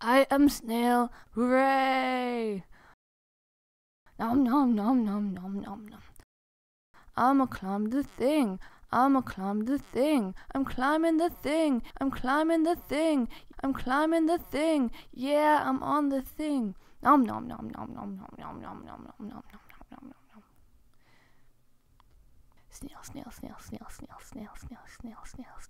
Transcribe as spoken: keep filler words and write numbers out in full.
I am snail. Hooray! Nom nom nom nom nom nom nom. I'ma climb the thing. I'ma climb the thing. I'm climbing the thing. I'm climbing the thing. I'm climbing the thing. Yeah, I'm on the thing. Nom nom nom nom nom nom nom nom nom nom nom nom nom nom nom. Snail, snail, snail, snail, snail, snail, snail, snail, snail,